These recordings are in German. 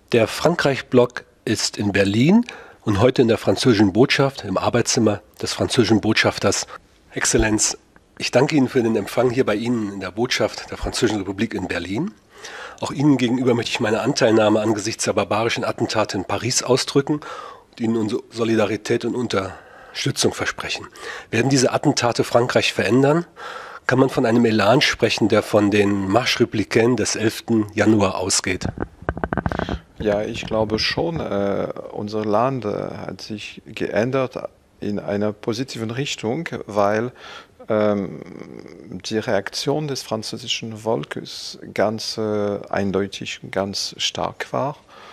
Der Frankreich-Blog ist in Berlin und heute in der französischen Botschaft, im Arbeitszimmer des französischen Botschafters. Exzellenz, ich danke Ihnen für den Empfang hier bei Ihnen in der Botschaft der Französischen Republik in Berlin. Auch Ihnen gegenüber möchte ich meine Anteilnahme angesichts der barbarischen Attentate in Paris ausdrücken und Ihnen unsere Solidarität und Unterstützung versprechen. Werden diese Attentate Frankreich verändern? Kann man von einem Elan sprechen, der von den Marche Républicaine des 11. Januar ausgeht? Ja, ich glaube schon, unser Land hat sich geändert in einer positiven Richtung, weil die Reaktion des französischen Volkes ganz eindeutig, ganz stark war.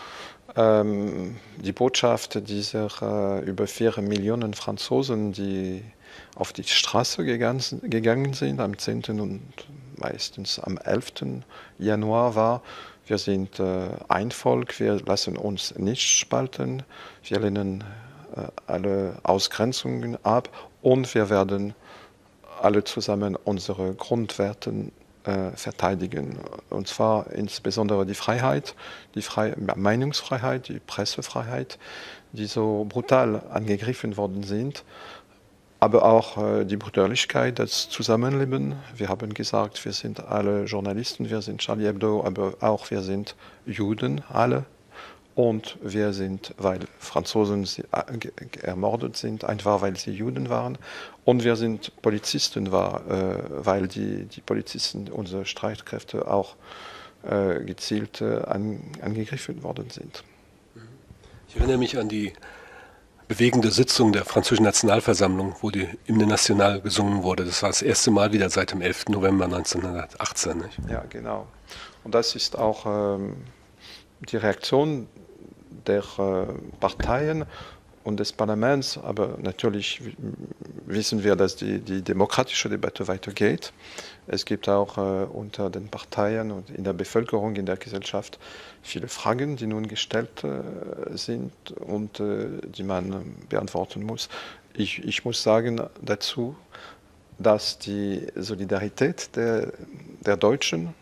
Die Botschaft dieser über 4 Millionen Franzosen, die auf die Straße gegangen sind am 10. und meistens am 11. Januar war: Wir sind ein Volk, wir lassen uns nicht spalten, wir lehnen alle Ausgrenzungen ab und wir werden alle zusammen unsere Grundwerte verteidigen. Und zwar insbesondere die Freiheit, die Meinungsfreiheit, die Pressefreiheit, die so brutal angegriffen worden sind. Aber auch die Brüderlichkeit, das Zusammenleben. Wir haben gesagt, wir sind alle Journalisten, wir sind Charlie Hebdo, aber auch wir sind Juden, alle. Und wir sind, weil Franzosen ermordet sind, einfach weil sie Juden waren. Und wir sind Polizisten, weil die Polizisten, unsere Streitkräfte, auch gezielt angegriffen worden sind. Ich erinnere mich an die bewegende Sitzung der französischen Nationalversammlung, wo die Hymne Nationale gesungen wurde. Das war das erste Mal wieder seit dem 11. November 1918. Nicht? Ja, genau. Und das ist auch die Reaktion der Parteien und des Parlaments. Aber natürlich wissen wir, dass die demokratische Debatte weitergeht. Es gibt auch unter den Parteien und in der Bevölkerung, in der Gesellschaft viele Fragen, die nun gestellt sind und die man beantworten muss. Ich muss sagen dazu, dass die Solidarität der Deutschen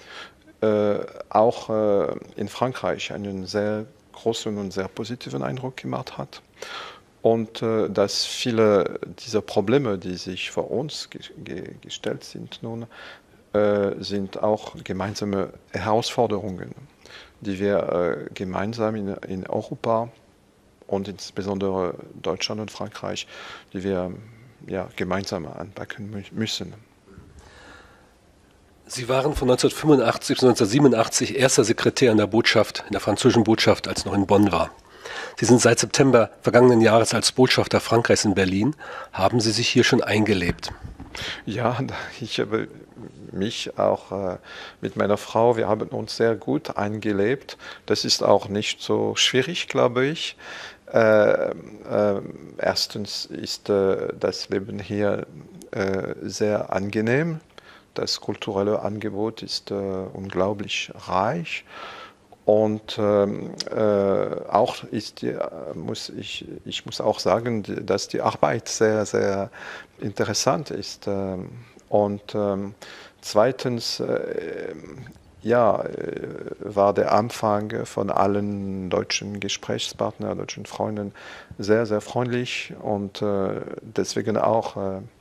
auch in Frankreich einen sehr großen und sehr positiven Eindruck gemacht hat. Und dass viele dieser Probleme, die sich vor uns gestellt sind, nun sind auch gemeinsame Herausforderungen, die wir gemeinsam in Europa und insbesondere Deutschland und Frankreich, die wir gemeinsam anpacken müssen. Sie waren von 1985 bis 1987 erster Sekretär in der Botschaft, in der französischen Botschaft, als noch in Bonn war. Sie sind seit September vergangenen Jahres als Botschafter Frankreichs in Berlin. Haben Sie sich hier schon eingelebt? Ja, ich habe mich auch mit meiner Frau, wir haben uns sehr gut eingelebt. Das ist auch nicht so schwierig, glaube ich. Erstens ist das Leben hier sehr angenehm. Das kulturelle Angebot ist unglaublich reich. Und auch ich muss auch sagen, dass die Arbeit sehr, sehr interessant ist. Und zweitens, war der Anfang von allen deutschen Gesprächspartnern, deutschen Freunden sehr, sehr freundlich. Und deswegen auch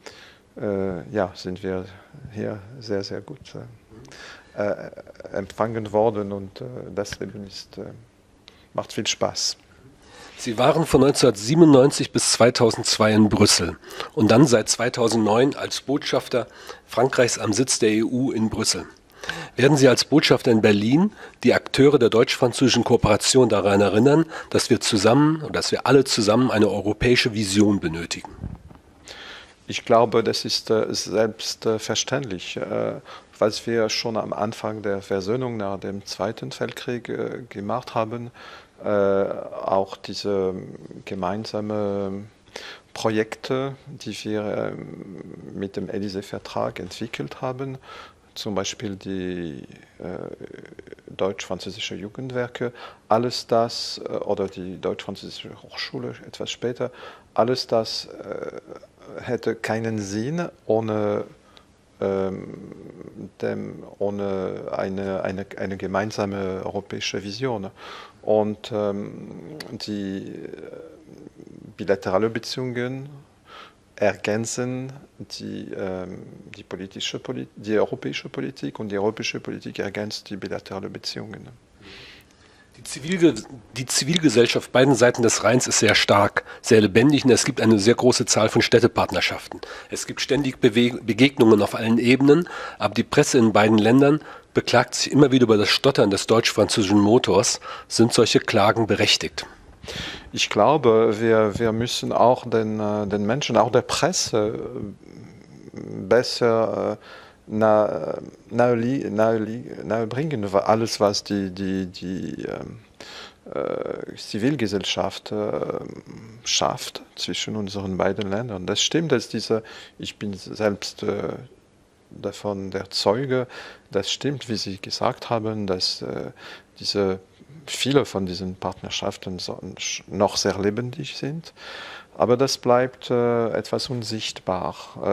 sind wir hier sehr, sehr gut empfangen worden und das Leben macht viel Spaß. Sie waren von 1997 bis 2002 in Brüssel und dann seit 2009 als Botschafter Frankreichs am Sitz der EU in Brüssel. Werden Sie als Botschafter in Berlin die Akteure der deutsch-französischen Kooperation daran erinnern, dass wir alle zusammen eine europäische Vision benötigen? Ich glaube, das ist selbstverständlich. Was wir schon am Anfang der Versöhnung nach dem Zweiten Weltkrieg gemacht haben, auch diese gemeinsamen Projekte, die wir mit dem Élysée-Vertrag entwickelt haben, zum Beispiel die deutsch-französische Jugendwerke, alles das, oder die deutsch-französische Hochschule etwas später, alles das hätte keinen Sinn ohne ohne eine gemeinsame europäische Vision. Und die bilaterale Beziehungen ergänzen die europäische Politik und die europäische Politik ergänzt die bilaterale Beziehungen. Die Zivilgesellschaft beiden Seiten des Rheins ist sehr stark, sehr lebendig und es gibt eine sehr große Zahl von Städtepartnerschaften. Es gibt ständig Begegnungen auf allen Ebenen, aber die Presse in beiden Ländern beklagt sich immer wieder über das Stottern des deutsch-französischen Motors. Sind solche Klagen berechtigt? Ich glaube, wir müssen auch den Menschen, auch der Presse, besser nahebringen, alles, was die Zivilgesellschaft schafft zwischen unseren beiden Ländern. Das stimmt, dass ich bin selbst davon der Zeuge, das stimmt, wie Sie gesagt haben, dass viele von diesen Partnerschaften noch sehr lebendig sind, aber das bleibt etwas unsichtbar.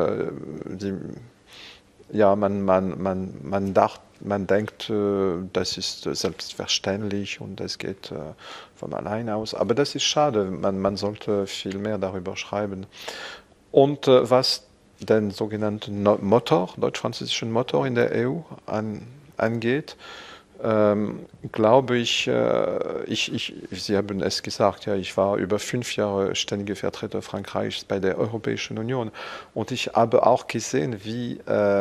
Man denkt, das ist selbstverständlich und das geht von allein aus, aber das ist schade, man sollte viel mehr darüber schreiben. Und was den sogenannten deutsch-französischen Motor in der EU angeht, glaube ich, Sie haben es gesagt, ja, ich war über 5 Jahre ständiger Vertreter Frankreichs bei der Europäischen Union und ich habe auch gesehen, wie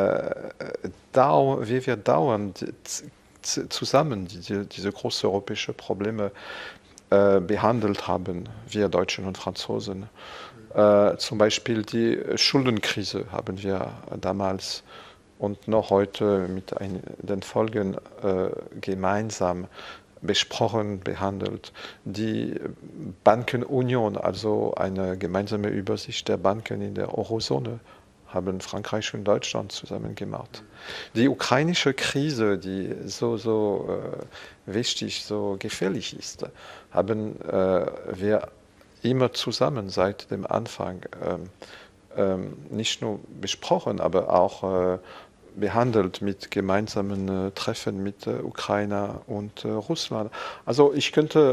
wir dauernd zusammen diese großen europäischen Probleme behandelt haben, wir Deutschen und Franzosen. Zum Beispiel die Schuldenkrise haben wir damals und noch heute mit den Folgen gemeinsam besprochen, behandelt. Die Bankenunion, also eine gemeinsame Übersicht der Banken in der Eurozone, haben Frankreich und Deutschland zusammen gemacht. Die ukrainische Krise, die so wichtig, so gefährlich ist, haben wir immer zusammen seit dem Anfang nicht nur besprochen, aber auch behandelt mit gemeinsamen Treffen mit Ukraine und Russland. Also ich könnte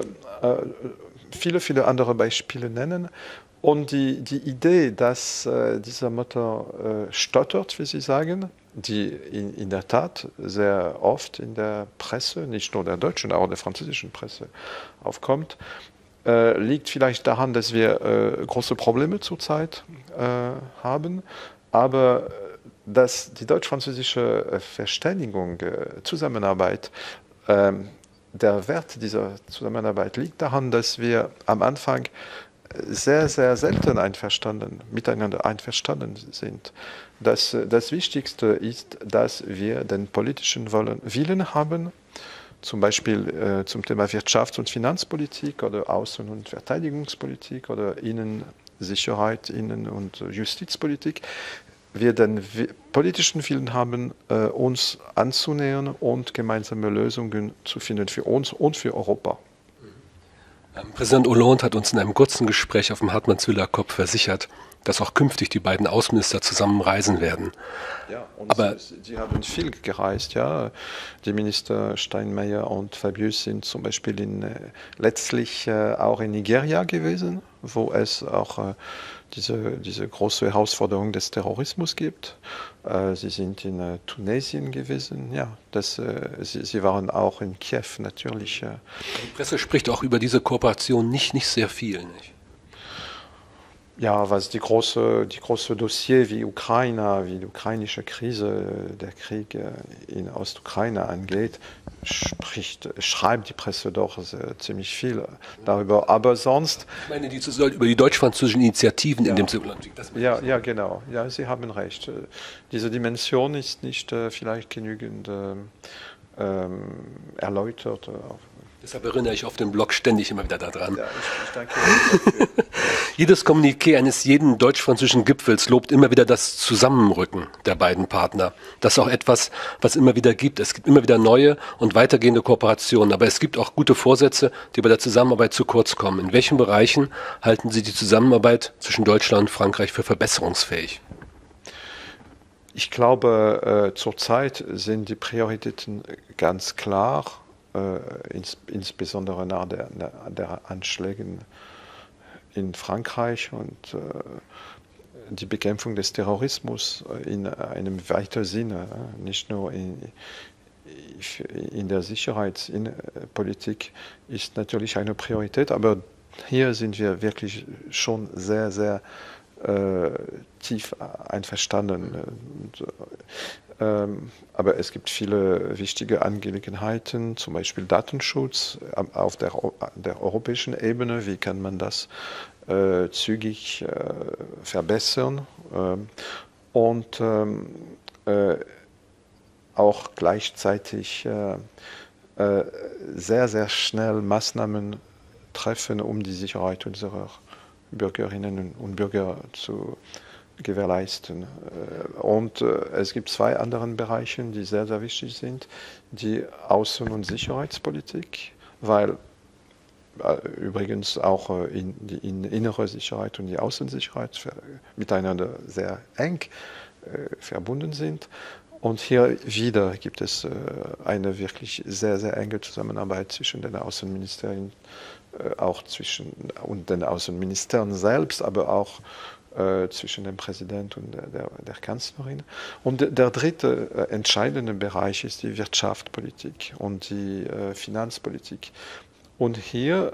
viele andere Beispiele nennen. Und die Idee, dass dieser Motor stottert, wie Sie sagen, die in der Tat sehr oft in der Presse, nicht nur der deutschen, auch der französischen Presse aufkommt, liegt vielleicht daran, dass wir große Probleme zurzeit haben, aber dass die deutsch-französische Verständigung, Zusammenarbeit, der Wert dieser Zusammenarbeit liegt daran, dass wir am Anfang sehr, sehr selten miteinander einverstanden sind. Das Wichtigste ist, dass wir den politischen Willen haben, zum Beispiel zum Thema Wirtschafts- und Finanzpolitik oder Außen- und Verteidigungspolitik oder Sicherheit, Innen- und Justizpolitik, wir den politischen Willen haben, uns anzunähern und gemeinsame Lösungen zu finden für uns und für Europa. Präsident Hollande hat uns in einem kurzen Gespräch auf dem Hartmannswiller Kopf versichert, dass auch künftig die beiden Außenminister zusammen reisen werden. Ja, aber sie haben viel gereist, ja. Die Minister Steinmeier und Fabius sind zum Beispiel letztlich auch in Nigeria gewesen, wo es auch diese große Herausforderung des Terrorismus gibt. Sie sind in Tunesien gewesen, ja. Sie waren auch in Kiew natürlich. Die Presse spricht auch über diese Kooperation nicht sehr viel, nicht? Ja, was die große Dossier wie Ukraine, wie die ukrainische Krise, der Krieg in Ostukraine angeht, schreibt die Presse doch ziemlich viel darüber. Aber sonst... Ich meine, über die deutsch-französischen Initiativen in dem Land. Ja, genau. Ja, Sie haben recht. Diese Dimension ist nicht vielleicht genügend erläutert. Deshalb erinnere ich auf dem Blog ständig immer wieder daran. Ja, ich danke Ihnen dafür. Jedes Kommuniqué eines jeden deutsch-französischen Gipfels lobt immer wieder das Zusammenrücken der beiden Partner. Das ist auch etwas, was immer wieder gibt. Es gibt immer wieder neue und weitergehende Kooperationen. Aber es gibt auch gute Vorsätze, die bei der Zusammenarbeit zu kurz kommen. In welchen Bereichen halten Sie die Zusammenarbeit zwischen Deutschland und Frankreich für verbesserungsfähig? Ich glaube, zurzeit sind die Prioritäten ganz klar, insbesondere nach der Anschlägen in Frankreich und die Bekämpfung des Terrorismus in einem weiteren Sinne, nicht nur in der Sicherheitspolitik ist natürlich eine Priorität, aber hier sind wir wirklich schon sehr, sehr tief einverstanden. Aber es gibt viele wichtige Angelegenheiten, zum Beispiel Datenschutz auf der europäischen Ebene. Wie kann man das zügig verbessern? Und auch gleichzeitig sehr, sehr schnell Maßnahmen treffen, um die Sicherheit unserer Bürgerinnen und Bürger zu gewährleisten. Und es gibt zwei andere Bereiche, die sehr, sehr wichtig sind. Die Außen- und Sicherheitspolitik, weil übrigens auch die innere Sicherheit und die Außensicherheit miteinander sehr eng verbunden sind. Und hier wieder gibt es eine wirklich sehr, sehr enge Zusammenarbeit zwischen den Außenministerien, auch und den Außenministern selbst, aber auch zwischen dem Präsidenten und der Kanzlerin. Und der dritte entscheidende Bereich ist die Wirtschaftspolitik und die Finanzpolitik. Und hier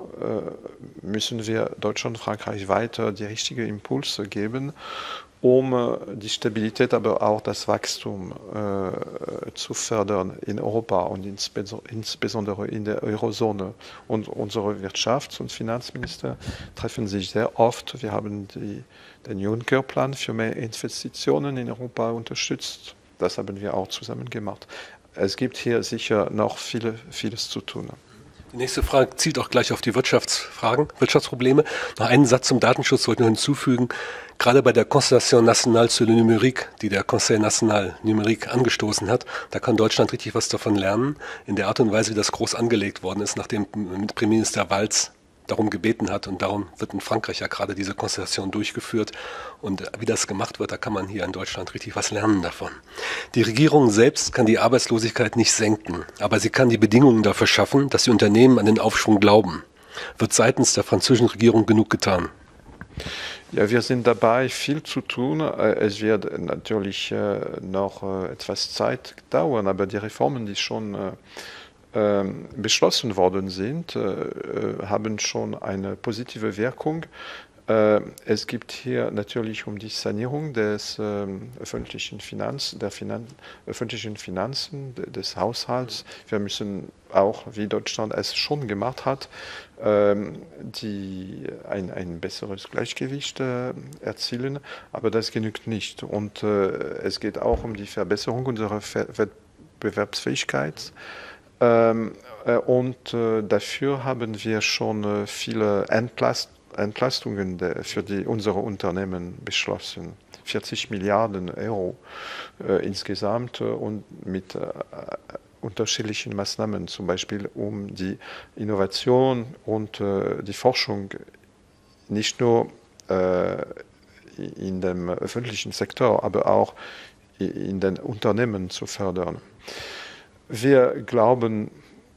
müssen wir Deutschland und Frankreich weiter die richtigen Impulse geben, um die Stabilität, aber auch das Wachstum zu fördern in Europa und insbesondere in der Eurozone. Und unsere Wirtschafts- und Finanzminister treffen sich sehr oft. Wir haben den Juncker-Plan für mehr Investitionen in Europa unterstützt. Das haben wir auch zusammen gemacht. Es gibt hier sicher noch vieles zu tun. Die nächste Frage zielt auch gleich auf die Wirtschaftsprobleme. Noch einen Satz zum Datenschutz wollte ich noch hinzufügen. Gerade bei der Concertation Nationale sur le Numérique, die der Conseil National Numérique angestoßen hat, da kann Deutschland richtig was davon lernen, in der Art und Weise, wie das groß angelegt worden ist, nachdem Premierminister Valls darum gebeten hat. Und darum wird in Frankreich ja gerade diese Konstellation durchgeführt. Und wie das gemacht wird, da kann man hier in Deutschland richtig was lernen davon. Die Regierung selbst kann die Arbeitslosigkeit nicht senken, aber sie kann die Bedingungen dafür schaffen, dass die Unternehmen an den Aufschwung glauben. Wird seitens der französischen Regierung genug getan? Ja, wir sind dabei, viel zu tun. Es wird natürlich noch etwas Zeit dauern, aber die Reformen, die schon beschlossen worden sind, haben schon eine positive Wirkung. Es geht hier natürlich um die Sanierung des öffentlichen Finanzen, des Haushalts. Wir müssen auch, wie Deutschland es schon gemacht hat, ein besseres Gleichgewicht erzielen, aber das genügt nicht. Und es geht auch um die Verbesserung unserer Wettbewerbsfähigkeit. Und dafür haben wir schon viele Entlastungen für unsere Unternehmen beschlossen. 40 Milliarden Euro insgesamt und mit unterschiedlichen Maßnahmen, zum Beispiel um die Innovation und die Forschung nicht nur in dem öffentlichen Sektor, aber auch in den Unternehmen zu fördern. Wir glauben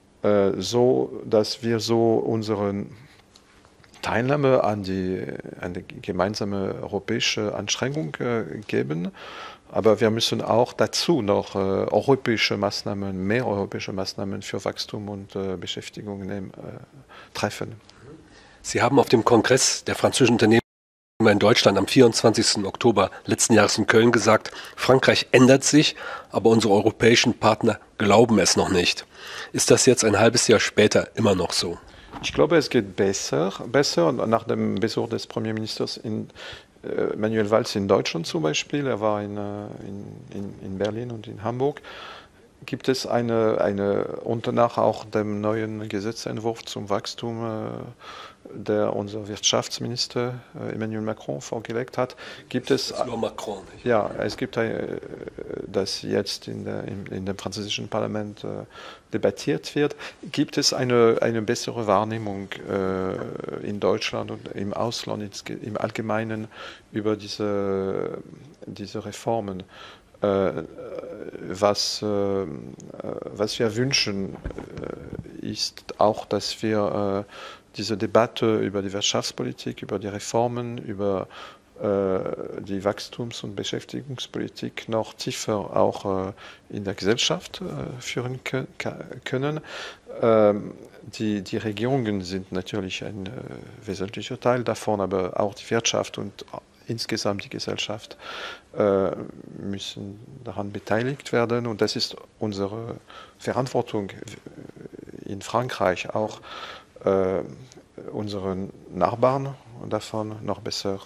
dass wir so unsere Teilnahme an die gemeinsame europäische Anstrengung geben, aber wir müssen auch dazu noch mehr europäische Maßnahmen für Wachstum und Beschäftigung treffen. Sie haben auf dem Kongress der französischen Unternehmen in Deutschland am 24. Oktober letzten Jahres in Köln gesagt, Frankreich ändert sich, aber unsere europäischen Partner glauben es noch nicht. Ist das jetzt ein halbes Jahr später immer noch so? Ich glaube, es geht besser. Nach dem Besuch des Premierministers Manuel Valls in Deutschland zum Beispiel, er war in Berlin und in Hamburg, gibt es und danach auch dem neuen Gesetzentwurf zum Wachstum, der unser Wirtschaftsminister Emmanuel Macron vorgelegt hat, gibt es Macron, nicht? Ja, es gibt das jetzt in dem französischen Parlament debattiert wird, gibt es eine bessere Wahrnehmung in Deutschland und im Ausland im Allgemeinen über diese Reformen. Was wir wünschen, ist auch, dass wir diese Debatte über die Wirtschaftspolitik, über die Reformen, über die Wachstums- und Beschäftigungspolitik noch tiefer auch in der Gesellschaft führen können. Die Regierungen sind natürlich ein wesentlicher Teil davon, aber auch die Wirtschaft und insgesamt die Gesellschaft müssen daran beteiligt werden. Und das ist unsere Verantwortung in Frankreich auch, unseren Nachbarn davon noch besser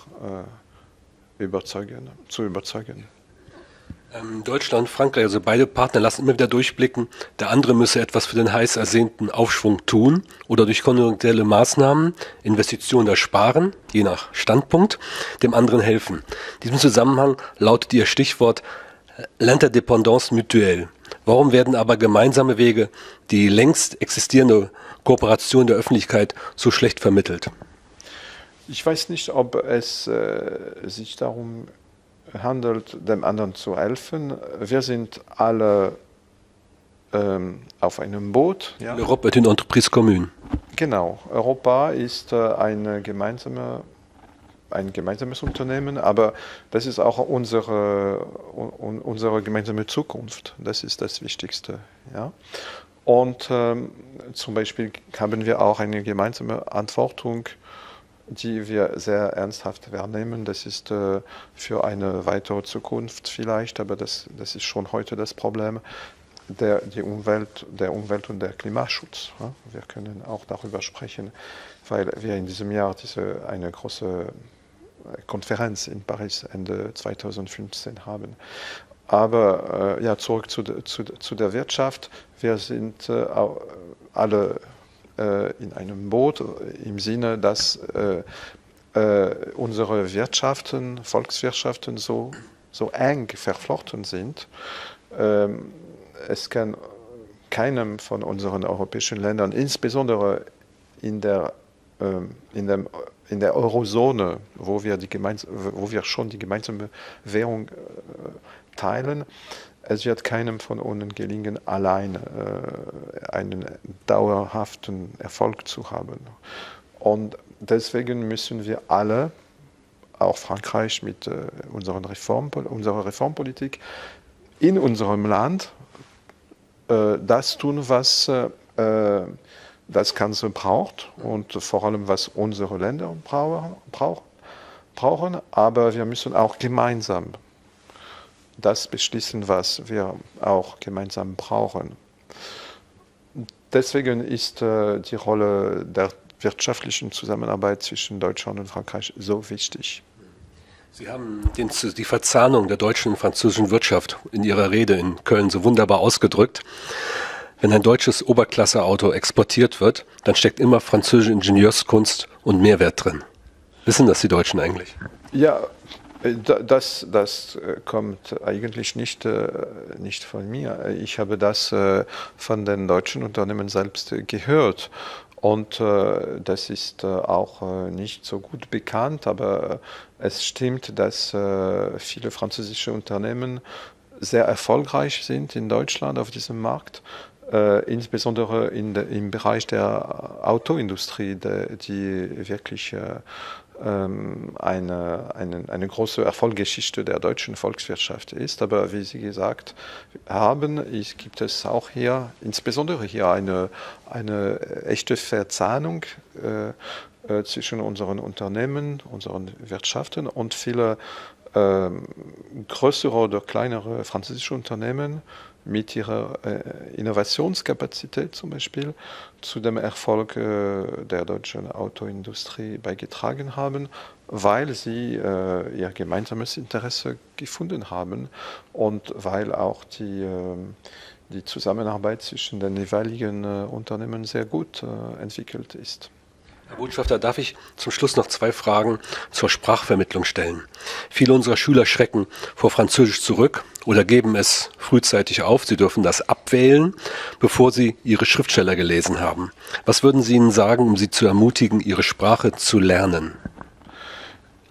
zu überzeugen. Deutschland und Frankreich, also beide Partner, lassen immer wieder durchblicken, der andere müsse etwas für den heiß ersehnten Aufschwung tun oder durch konjunkturelle Maßnahmen, Investitionen ersparen, je nach Standpunkt, dem anderen helfen. In diesem Zusammenhang lautet Ihr Stichwort L'interdépendance mutuelle. Warum werden aber gemeinsame Wege, die längst existierende Kooperation der Öffentlichkeit, so schlecht vermittelt? Ich weiß nicht, ob es sich darum handelt, dem anderen zu helfen. Wir sind alle auf einem Boot. Ja. L'Europe est une entreprise commune. Genau. Europa ist ein gemeinsames Unternehmen, aber das ist auch unsere gemeinsame Zukunft. Das ist das Wichtigste. Ja? Und zum Beispiel haben wir auch eine gemeinsame Verantwortung, die wir sehr ernsthaft wahrnehmen. Das ist für eine weitere Zukunft vielleicht, aber das ist schon heute das Problem, der Umwelt und der Klimaschutz. Wir können auch darüber sprechen, weil wir in diesem Jahr eine große Konferenz in Paris Ende 2015 haben. Aber zurück zu der Wirtschaft. Wir sind alle in einem Boot im Sinne, dass unsere Wirtschaften, Volkswirtschaften so eng verflochten sind. Es kann keinem von unseren europäischen Ländern, insbesondere in der Eurozone, wo wir schon die gemeinsame Währung teilen, es wird keinem von uns gelingen, allein einen dauerhaften Erfolg zu haben. Und deswegen müssen wir alle, auch Frankreich mit unserer Reformpolitik, in unserem Land das tun, was das Ganze braucht und vor allem, was unsere Länder brauchen. Aber wir müssen auch gemeinsam das beschließen, was wir auch gemeinsam brauchen. Deswegen ist die Rolle der wirtschaftlichen Zusammenarbeit zwischen Deutschland und Frankreich so wichtig. Sie haben die Verzahnung der deutschen und französischen Wirtschaft in Ihrer Rede in Köln so wunderbar ausgedrückt. Wenn ein deutsches Oberklasse-Auto exportiert wird, dann steckt immer französische Ingenieurskunst und Mehrwert drin. Wissen das die Deutschen eigentlich? Ja, das kommt eigentlich nicht von mir. Ich habe das von den deutschen Unternehmen selbst gehört. Und das ist auch nicht so gut bekannt, aber es stimmt, dass viele französische Unternehmen sehr erfolgreich sind in Deutschland auf diesem Markt, insbesondere im Bereich der Autoindustrie, die wirklich eine große Erfolgsgeschichte der deutschen Volkswirtschaft ist. Aber wie Sie gesagt haben, gibt es auch hier, insbesondere hier, eine echte Verzahnung zwischen unseren Unternehmen, unseren Wirtschaften und viele größere oder kleinere französische Unternehmen mit ihrer Innovationskapazität zum Beispiel zu dem Erfolg der deutschen Autoindustrie beigetragen haben, weil sie ihr gemeinsames Interesse gefunden haben und weil auch die Zusammenarbeit zwischen den jeweiligen Unternehmen sehr gut entwickelt ist. Herr Botschafter, darf ich zum Schluss noch 2 Fragen zur Sprachvermittlung stellen? Viele unserer Schüler schrecken vor Französisch zurück oder geben es frühzeitig auf. Sie dürfen das abwählen, bevor sie ihre Schriftsteller gelesen haben. Was würden Sie ihnen sagen, um sie zu ermutigen, ihre Sprache zu lernen?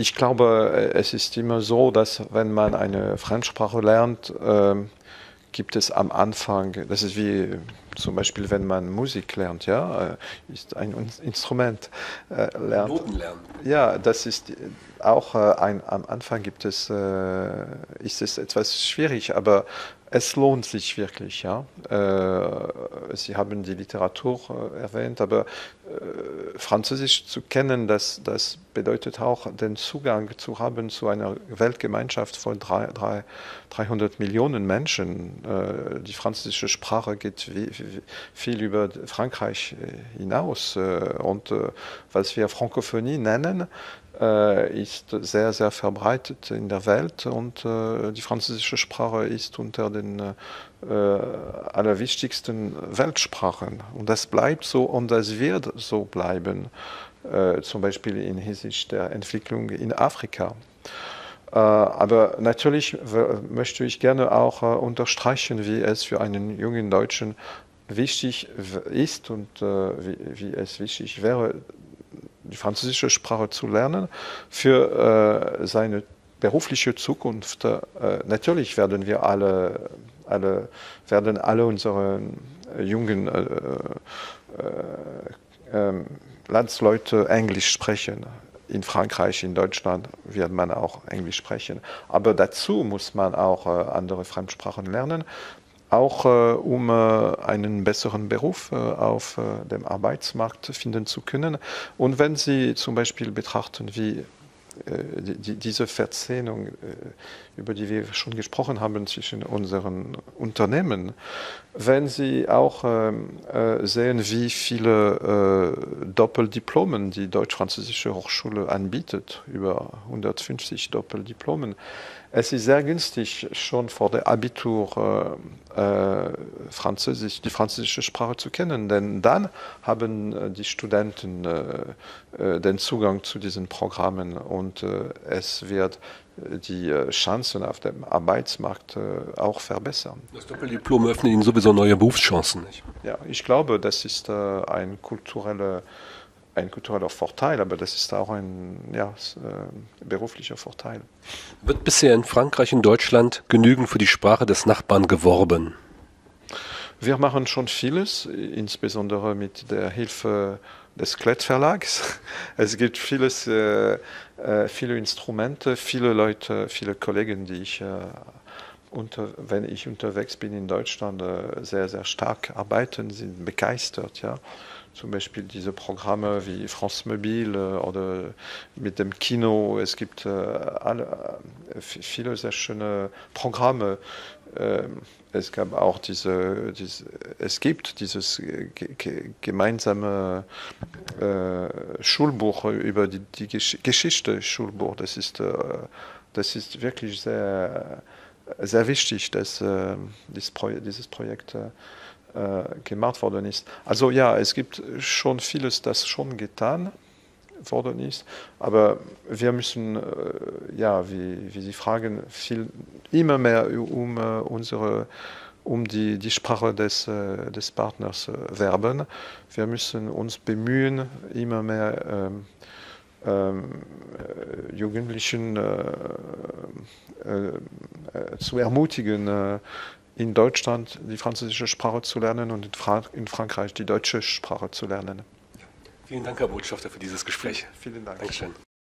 Ich glaube, es ist immer so, dass wenn man eine Fremdsprache lernt, gibt es am Anfang, das ist wie zum Beispiel, wenn man Musik lernt, ja, ist ein Instrument lernt. Noten lernen. Ja, das ist auch am Anfang ist es etwas schwierig, aber es lohnt sich wirklich, ja. Sie haben die Literatur erwähnt, aber Französisch zu kennen, das bedeutet auch, den Zugang zu haben zu einer Weltgemeinschaft von 300 Millionen Menschen. Die französische Sprache geht viel über Frankreich hinaus. Und was wir Frankophonie nennen, ist sehr, sehr verbreitet in der Welt und die französische Sprache ist unter den allerwichtigsten Weltsprachen. Und das bleibt so und das wird so bleiben, zum Beispiel in Hinsicht der Entwicklung in Afrika. Aber natürlich möchte ich gerne auch unterstreichen, wie es für einen jungen Deutschen wichtig ist und wie es wichtig wäre, die französische Sprache zu lernen für seine berufliche Zukunft. Natürlich werden wir alle unsere jungen Landsleute Englisch sprechen. In Frankreich, in Deutschland wird man auch Englisch sprechen. Aber dazu muss man auch andere Fremdsprachen lernen, auch um einen besseren Beruf auf dem Arbeitsmarkt finden zu können. Und wenn Sie zum Beispiel betrachten, wie diese Verzahnung, über die wir schon gesprochen haben, zwischen unseren Unternehmen, wenn Sie auch sehen, wie viele Doppeldiplomen die Deutsch-Französische Hochschule anbietet, über 150 Doppeldiplomen, es ist sehr günstig, schon vor der Abitur die französische Sprache zu kennen, denn dann haben die Studenten den Zugang zu diesen Programmen und es wird die Chancen auf dem Arbeitsmarkt auch verbessern. Das Doppeldiplom öffnet Ihnen sowieso neue Berufschancen, nicht? Ja, ich glaube, das ist ein kultureller Vorteil, aber das ist auch ein beruflicher Vorteil. Wird bisher in Frankreich und Deutschland genügend für die Sprache des Nachbarn geworben? Wir machen schon vieles, insbesondere mit der Hilfe des Klett-Verlags. Es gibt viele Instrumente, viele Leute, viele Kollegen, die ich wenn ich unterwegs bin in Deutschland, sehr, sehr stark arbeiten, sind begeistert. Ja. Zum Beispiel diese Programme wie France Mobile oder mit dem Kino. Es gibt viele sehr schöne Programme. Es gab auch dieses gemeinsame Schulbuch über die Geschichte Schulbuch. Das ist wirklich sehr, sehr wichtig, dass dieses Projekt gemacht worden ist. Also ja, es gibt schon vieles, das schon getan worden ist, aber wir müssen, wie Sie fragen, immer mehr um die Sprache des Partners werben. Wir müssen uns bemühen, immer mehr Jugendlichen zu ermutigen, in Deutschland die französische Sprache zu lernen und in Frankreich die deutsche Sprache zu lernen. Vielen Dank, Herr Botschafter, für dieses Gespräch. Vielen Dank. Dankeschön.